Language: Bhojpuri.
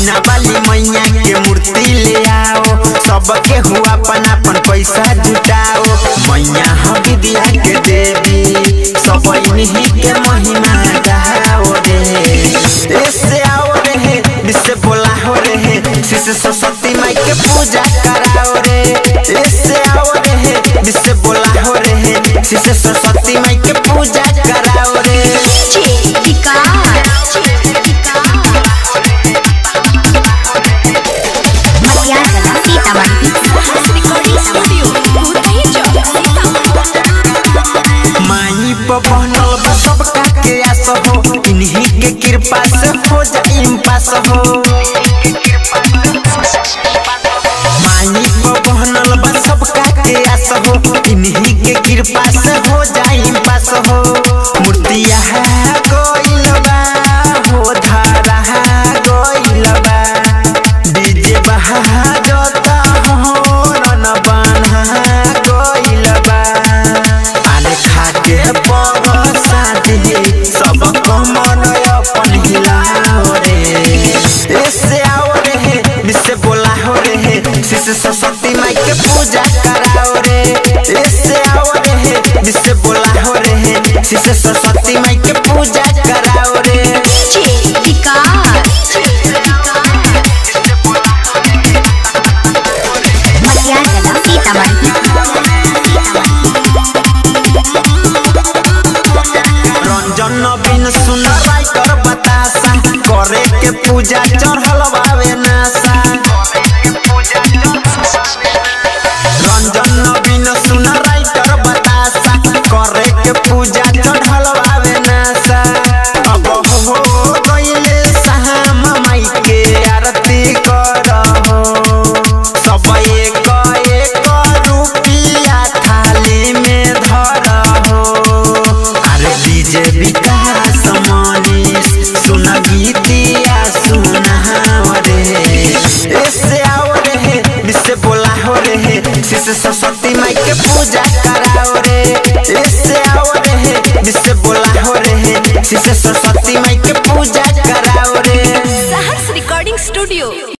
बिना वाली मैया के मूर्ति ले आओ, सबके हुआ अपन पैसा जुटाओ। मैया हम विद्या के देवी, सब इन्हीं के महिमा गाओ रे। ऐसे आओ रे, जिससे बोला हो रे, शिष्य सरस्वती माई के पूजा कराओ रे। ऐसे आओ रे, जिससे बोला हो रे, शिष्य सरस्वती माई के पूजा कराओ रे। माई बनल बा सबका के आस हो, इन्हीं के कृपा से हो जाई पास हो। माई बनल बा सबका के आस हो, इन्हीं के कृपा से हो जाई पास हो। मूर्तिया गइल बा हो, धारा गइल बा, डीजे बहाजता हो, रन बना गइल बा। आने खाके बरसाती सब कमर अपन हिलाओ रे। ऐसे आओ रे, जिससे बोला हो रे, शिष्य सरस्वती माई के पूजा कराओ रे। ऐसे आओ रे, जिससे बोला हो रे, शिष्य सरस्वती माई के पूजा कराओ रे। रंजन बिन सुन राइटर बतासा, करे के पूजा चढ़ल बावे नासा। रंजन बिन सुन राइटर बतासा, करे के पूजा चढ़ल बावे नासा। अब हो गइले शाम माई के आरती करहो, सब एक एक रुपिया थाली में धरहो। अरे डीजे विकास मनीष सुन गीतिया सुनाओ रे। ऐसे आओ रे, जिससे बोला हो रे, शिष्य सरस्वती माई के पूजा कराओ रे। ऐसे आओ रे, जिससे बोला हो रे, शिष्य सरस्वती माई के पूजा कराओ रे। सहर्ष रिकॉर्डिंग स्टूडियो।